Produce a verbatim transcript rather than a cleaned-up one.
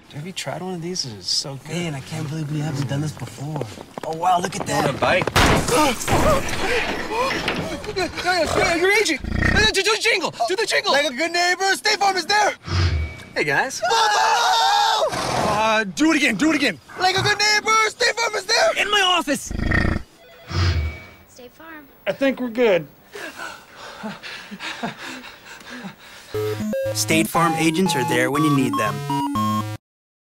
Have you tried one of these? It's so good. Man, I can't believe we haven't done this before. Oh, wow, look at that. Want a bite? Your agent! Do the jingle! Do the jingle! Like a good neighbor, State Farm is there! Hey, guys. Uh, do it again, do it again. Like a good neighbor, State Farm is there! In my office! State Farm. I think we're good. State Farm agents are there when you need them.